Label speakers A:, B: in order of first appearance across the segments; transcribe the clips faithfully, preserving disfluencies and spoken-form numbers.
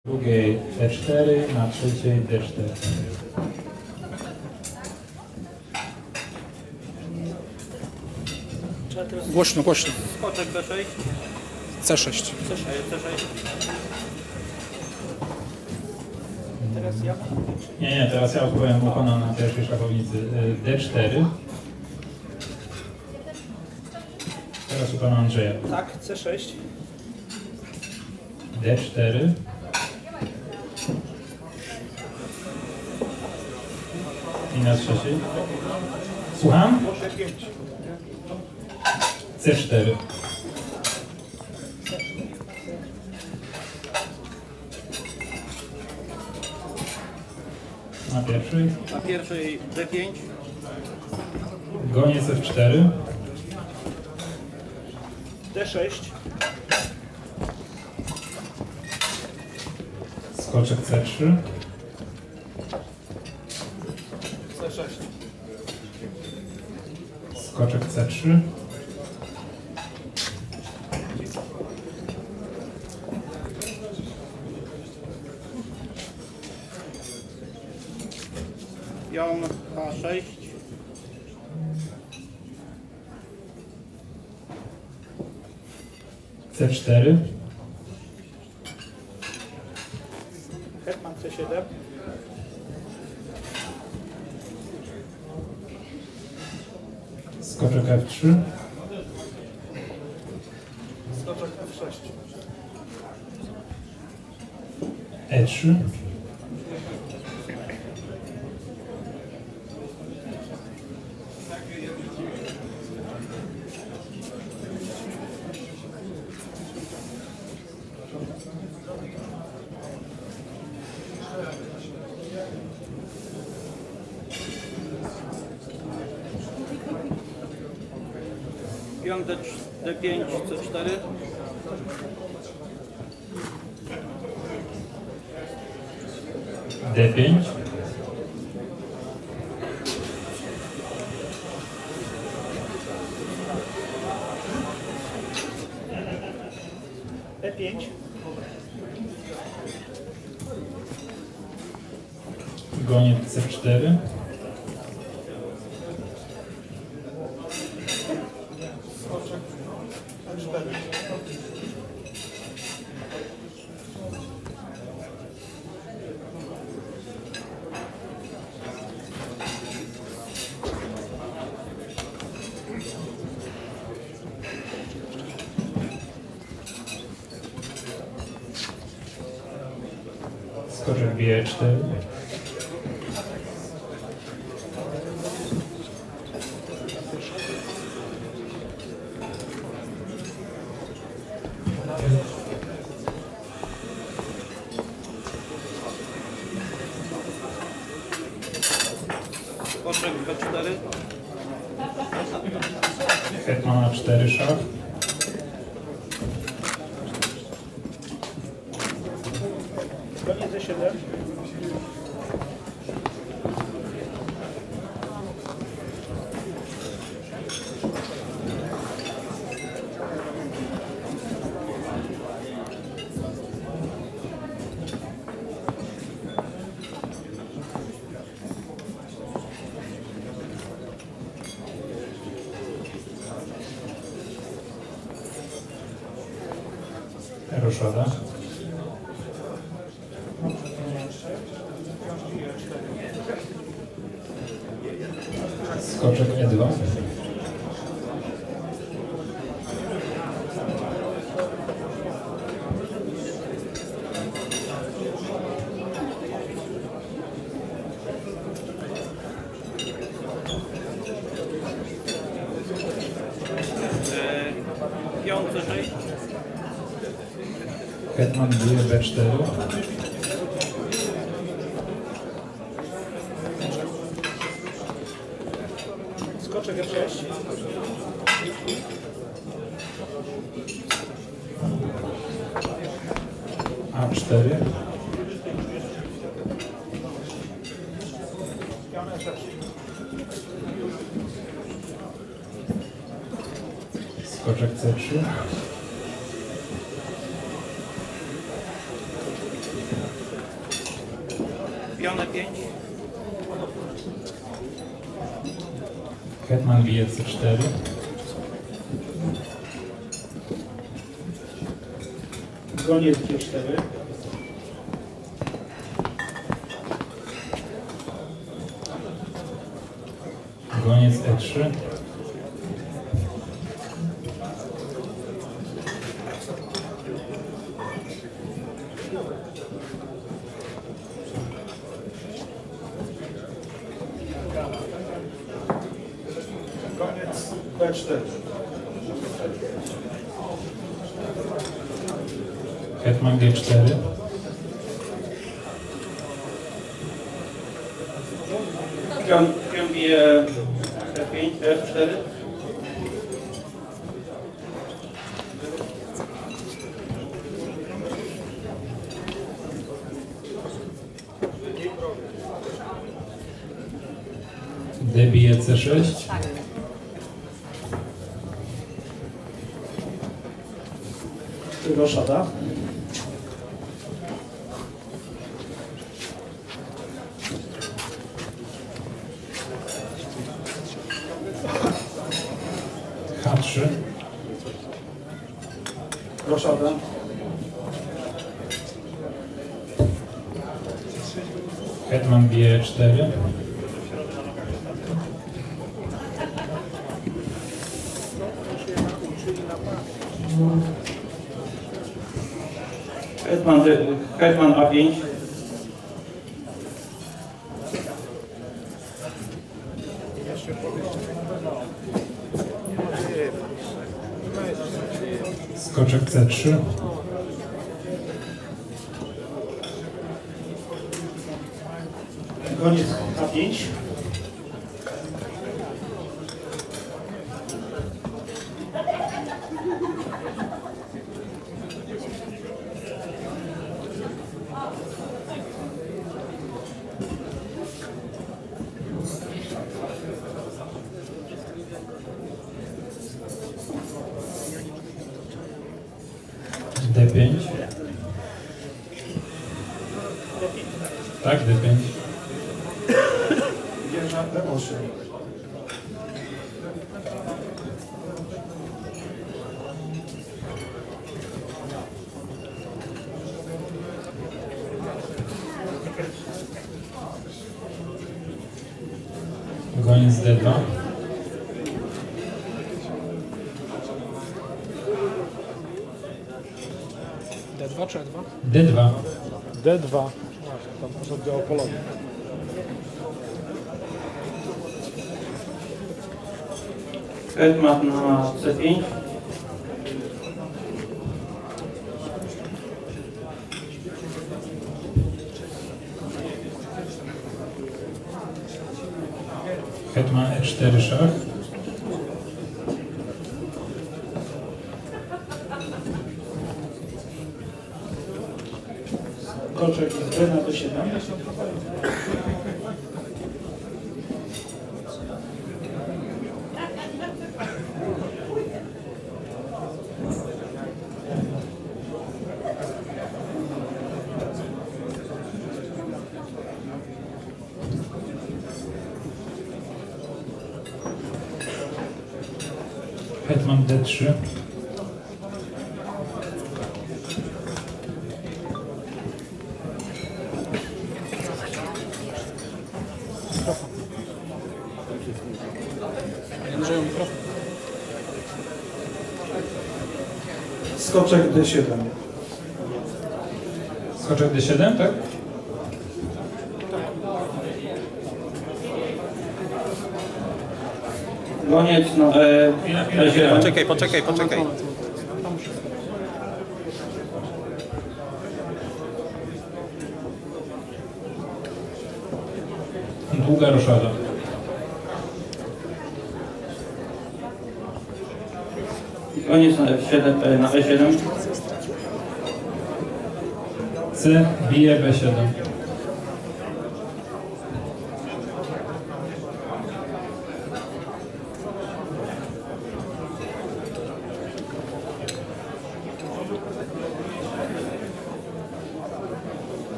A: drugiej E cztery, na trzeciej D cztery.
B: Głośno, głośno.
C: Skoczek B sześć.
B: C sześć.
C: C sześć. C sześć. Teraz ja?
A: Nie, nie, teraz ja odpowiem u pana na pierwszej szachownicy. D cztery. Teraz u pana Andrzeja.
C: Tak, C sześć.
A: D cztery. I na trzeciej. Słucham?
C: Proszę pięć.
A: C cztery. Na pierwszej.
C: Na pierwszej D pięć.
A: Goniec F cztery.
C: D sześć.
A: Skoczek C trzy.
C: C sześć.
A: Skoczek C trzy.
C: Pion H sześć.
A: C cztery.
C: Hetman C siedem.
A: Skoczek F trzy.
C: Skoczek F sześć.
A: E trzy.
C: Pion D pięć C cztery.
A: D pięć.
C: E pięć.
A: Goniec C cztery. Skoczek bije E cztery.
C: Skoczek B cztery.
A: Hetman A cztery szach.
C: Goniec D siedem.
A: Roszada. Skoczek E dwa.
C: Pion C sześć.
A: Hetman bije B cztery.
C: Skoczek F sześć.
A: A cztery.
C: Pion F sześć.
A: Skoczek C trzy.
C: pion E pięć,
A: Hetman bije C cztery.
D: Goniec G cztery.
A: Goniec E trzy.
D: Goniec B cztery.
A: Hetman G cztery.
C: pion, pion bije E pięć, F cztery,
A: D bije C sześć.
D: Roszada.
A: H trzy.
D: Roszada.
A: Hetman bije E cztery.
C: Hetman, Hetman A pięć,
A: Skoczek C trzy.
D: Goniec A pięć.
A: D pięć. Tak, D pięć.
D: Wieża B osiem.
A: Goniec D dwa.
B: D dwa czy E dwa?
A: D dwa.
E: D dwa. Tam poszedł do Polonii.
C: Hetman na C pięć,
A: Hetman E cztery szach.
D: Koczek z B na D siedem.
A: Hetman D trzy.
B: Andrzeju, mikrofon.
D: Skoczek D siedem.
A: Skoczek D siedem, tak?
C: goniec na E,
A: Chwila, chwila,
C: E
A: chwila.
C: siedem.
F: Poczekaj, poczekaj, poczekaj.
A: Długa roszada.
C: Goniec na F siedem, e, na E siedem.
A: C bije B siedem.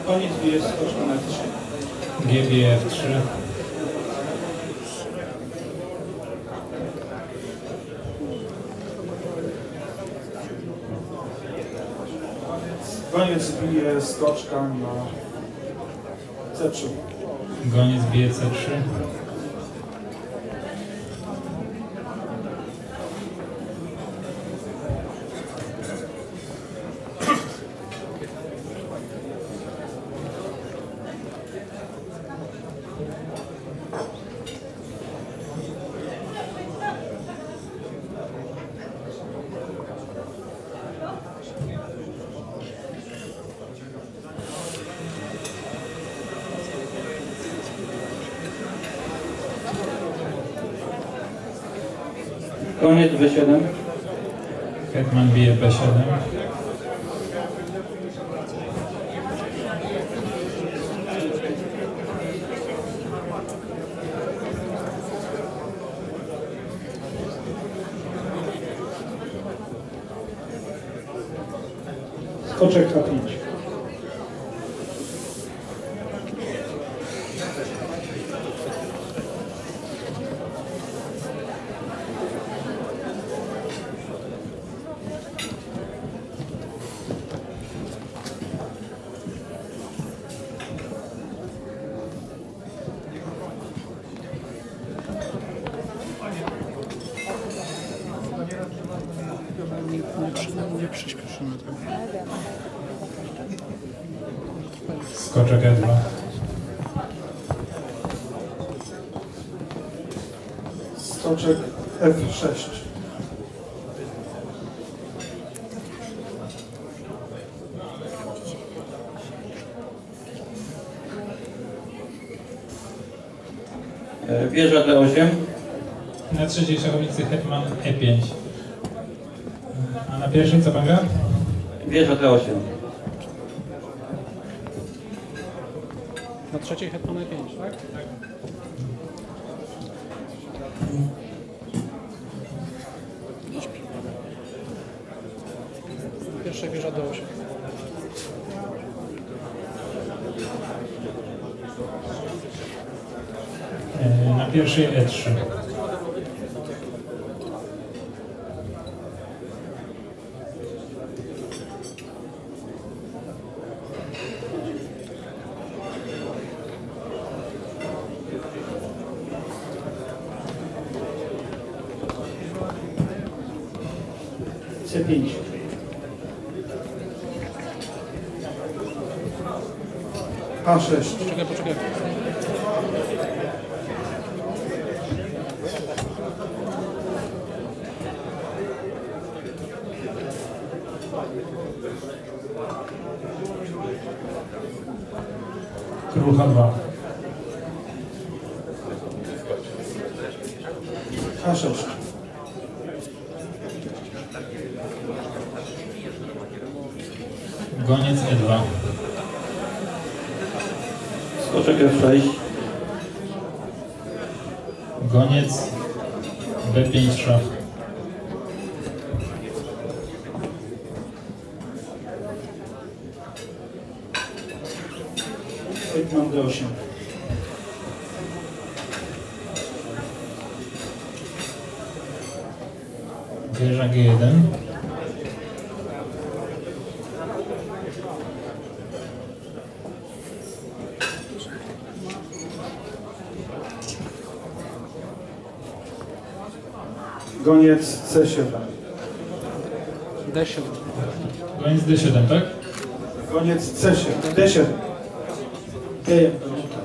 D: Koniec bije skoczka na trzy.
A: G bije F trzy.
D: Koniec bije skoczka na C trzy.
A: Goniec bije C trzy.
C: Koniec B siedem.
A: Hetman bije B siedem.
D: Skoczek H pięć.
B: Nie, przy, nie przyspieszymy tego.
A: Skoczek E dwa.
D: Skoczek F sześć.
C: E, Wieża D osiem.
A: Na trzeciej szachownicy hetman E pięć. A na pierwszej co pan gra?
C: Wieża D osiem.
B: Na trzeciej hetman E pięć, tak? Pierwsza wieża D osiem.
A: E, Na pierwszej E trzy.
D: C pięć. H sześć.
B: Poczekaj, poczekaj.
A: Król H dwa.
D: H sześć.
A: Goniec E dwa.
C: Skoczek F sześć.
A: Goniec B pięć szach.
D: Hetman D osiem.
A: Wieża G jeden.
D: Goniec C siedem.
B: D siedem.
A: Goniec D siedem, tak?
D: Goniec C siedem. D siedem. D jak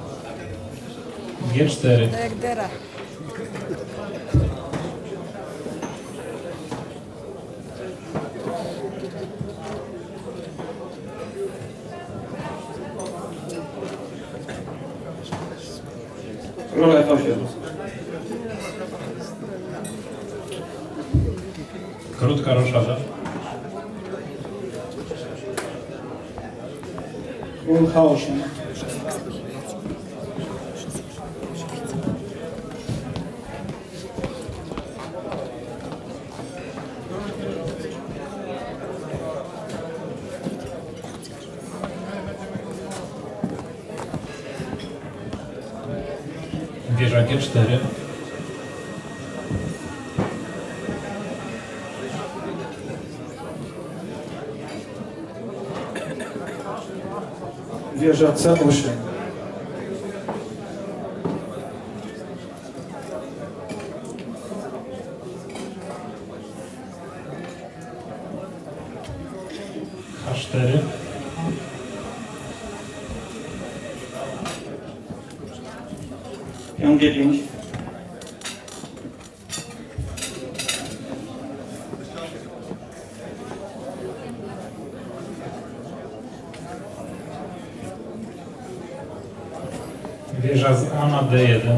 A: G cztery.
F: To jak dera.
C: Król F osiem.
A: Krótka roszada.
D: Król H osiem.
A: Wieża G cztery.
D: Wieża C osiem.
A: H cztery.
C: Pion G pięć.
A: Wieża z A na D jeden.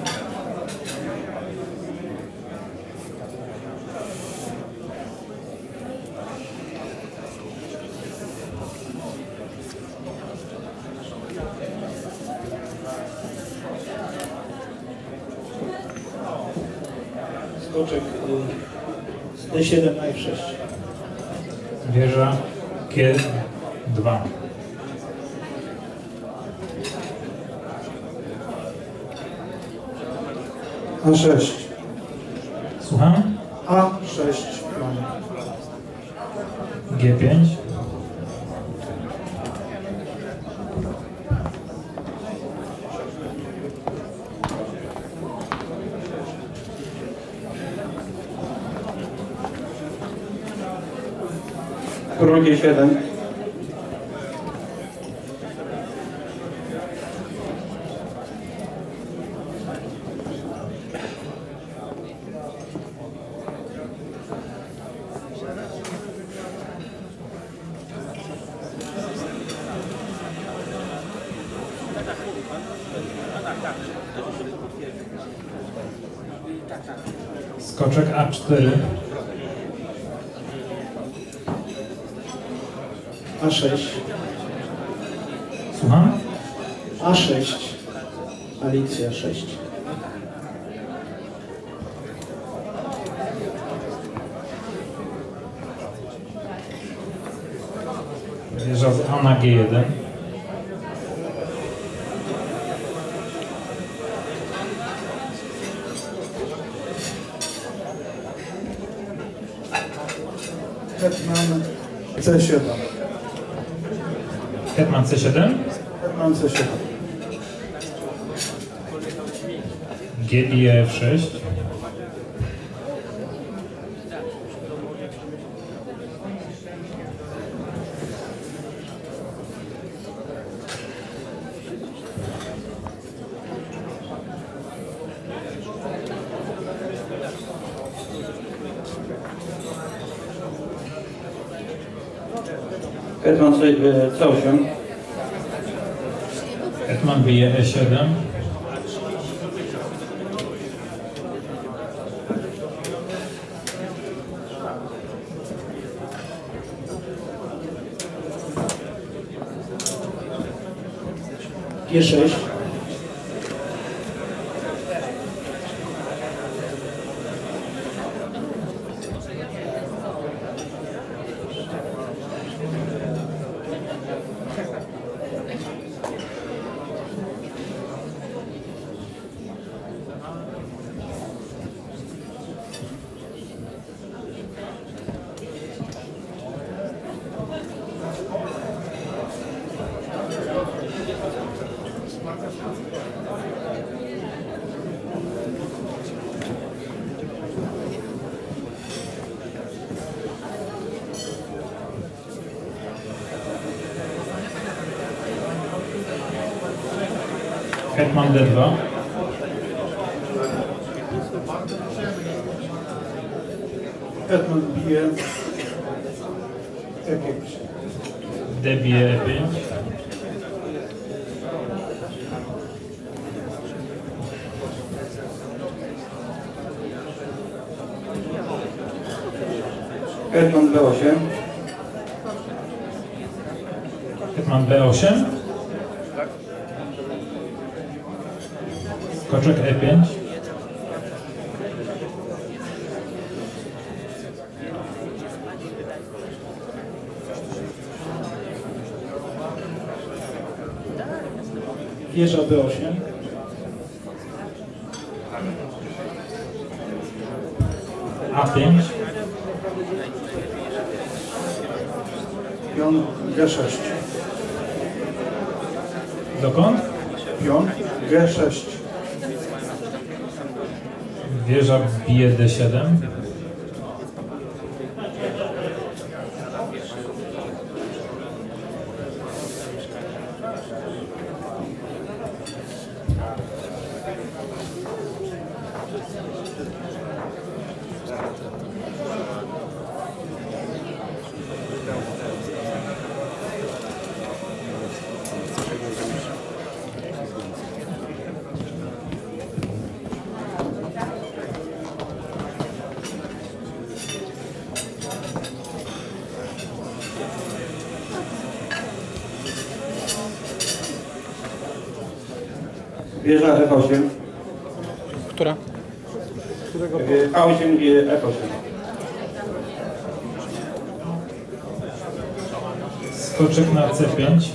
D: Skoczek y, z D siedem na F sześć.
A: Wieża G dwa.
D: A sześć.
A: Słucham?
D: A sześć. plan.
A: G pięć.
C: Król G siedem.
A: Skoczek A cztery.
D: A sześć.
A: Słucham?
D: A sześć. Alicja sześć.
A: Wieża z A na G jeden.
D: Hetman C siedem.
A: Hetman C siedem.
D: Hetman C siedem.
A: G bije F sześć.
C: Hetman C osiem.
A: Hetman bije E siedem.
D: G sześć.
A: Hetman D dwa.
D: Hetman bije E pięć.
A: D bije E pięć.
C: Hetman B osiem.
A: Hetman B osiem. Skoczek E pięć.
D: Wieża B osiem.
A: A pięć.
D: Pion G sześć.
A: Dokąd?
D: Pion G sześć.
A: Wieża bije D siedem.
C: Wieża F osiem.
B: Która?
C: A osiem i F osiem.
A: Skoczek na C pięć.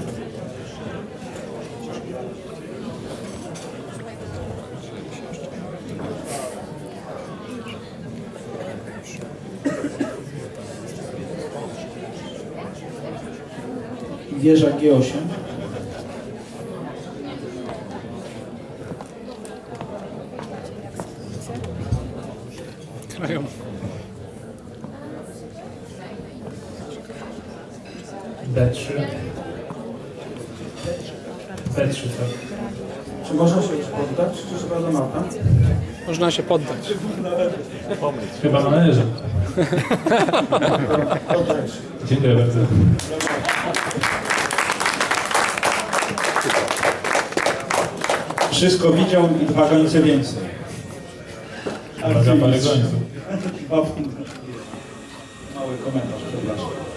D: Wieża G osiem.
B: Krają.
A: D trzy. B trzy, tak.
D: Czy można się już poddać, czy trzeba do mata?
B: Można się poddać.
A: Chyba należy.
D: Poddaj się.
A: Dziękuję bardzo.
D: Wszystko widział i dwa gońce więcej.
A: Uwaga, parę gońców.
D: Mały komentarz, przepraszam.